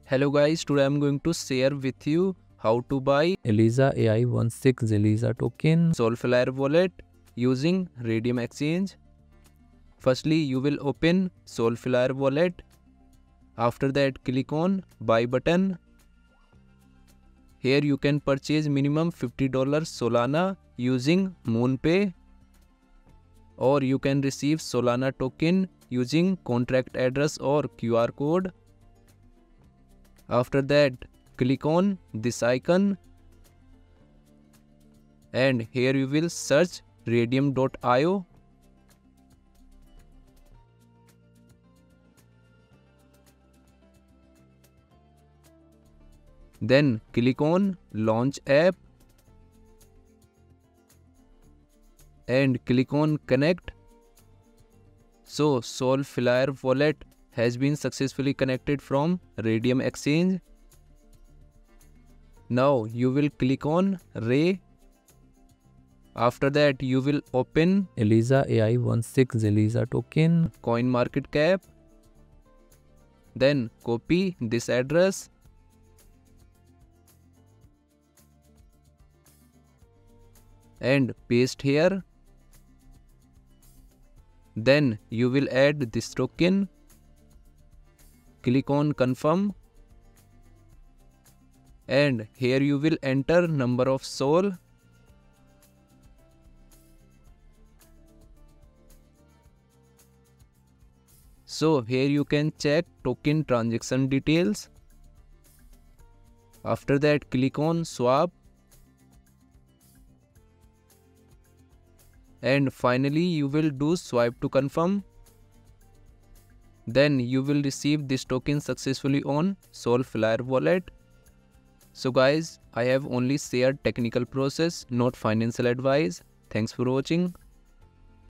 Hello guys, today I'm going to share with you how to buy ELISA AI16 ELISA token Soulflare wallet using Raydium Exchange. Firstly, you will open Soulflare wallet. After that, click on buy button. Here you can purchase minimum $50 Solana using MoonPay, or you can receive Solana token using contract address or QR code. After that, click on this icon and here you will search Raydium.io. Then click on launch app and click on connect. So Soulflare wallet has been successfully connected from Raydium Exchange. Now you will click on Ray. After that you will open ELISA AI16 ELISA token CoinMarketCap. Then copy this address and paste here. Then you will add this token. Click on confirm and here you will enter number of Sol. So here you can check token transaction details. After that, click on swap and finally you will do swipe to confirm. Then you will receive this token successfully on Soulflare wallet. So guys, I have only shared technical process, not financial advice. Thanks for watching.